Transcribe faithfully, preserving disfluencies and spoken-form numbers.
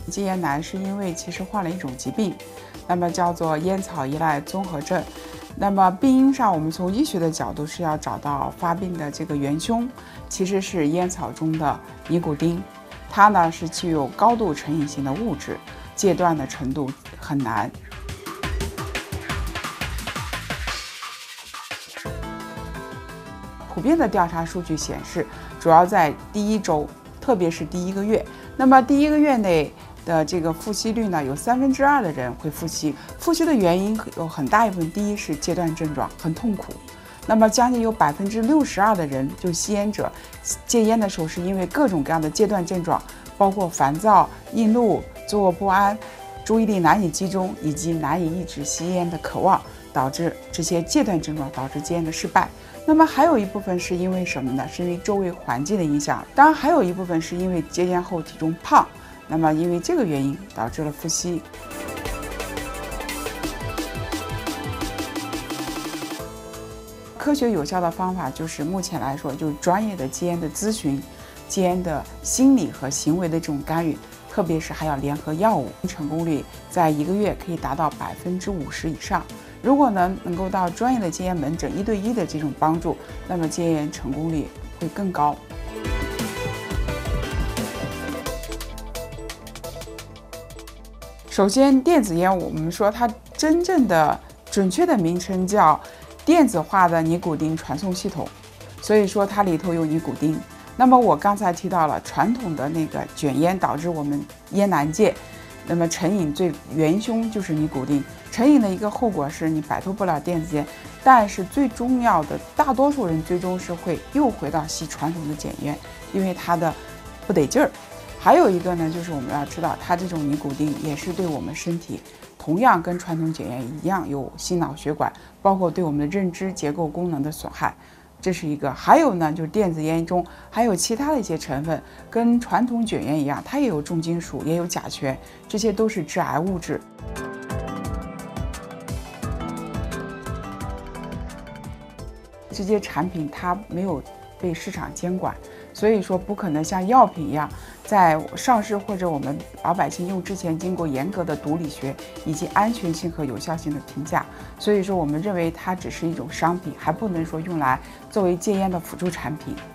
戒烟难是因为其实患了一种疾病，那么叫做烟草依赖综合症。那么病因上，我们从医学的角度是要找到发病的这个元凶，其实是烟草中的尼古丁，它呢是具有高度成瘾性的物质，戒断的程度很难。普遍的调查数据显示，主要在第一周，特别是第一个月。那么第一个月内的这个复吸率呢，有三分之二的人会复吸。复吸的原因有很大一部分，第一是戒断症状，很痛苦。那么将近有百分之六十二的人，就吸烟者戒烟的时候，是因为各种各样的戒断症状，包括烦躁、易怒、坐卧不安、注意力难以集中，以及难以抑制吸烟的渴望，导致这些戒断症状导致戒烟的失败。那么还有一部分是因为什么呢？是因为周围环境的影响。当然还有一部分是因为戒烟后体重胖，那么因为这个原因导致了复吸。科学有效的方法就是目前来说，就是专业的戒烟的咨询、戒烟的心理和行为的这种干预，特别是还要联合药物，成功率在一个月可以达到百分之五十以上。如果呢能够到专业的戒烟门诊一对一的这种帮助，那么戒烟成功率会更高。首先，电子烟我们说它真正的准确的名称叫电子化的尼古丁传送系统，所以说它里头有尼古丁。那么我刚才提到了传统的那个卷烟导致我们烟难戒，那么成瘾最元凶就是尼古丁。成瘾的一个后果是你摆脱不了电子烟，但是最重要的，大多数人最终是会又回到吸传统的卷烟，因为它的不得劲儿。还有一个呢，就是我们要知道，它这种尼古丁也是对我们身体同样跟传统卷烟一样有心脑血管，包括对我们的认知结构功能的损害。这是一个。还有呢，就是电子烟中还有其他的一些成分，跟传统卷烟一样，它也有重金属，也有甲醛，这些都是致癌物质。这些产品它没有被市场监管，所以说不可能像药品一样在上市或者我们老百姓用之前经过严格的毒理学以及安全性和有效性的评价。所以说我们认为它只是一种商品，还不能说用来作为戒烟的辅助产品。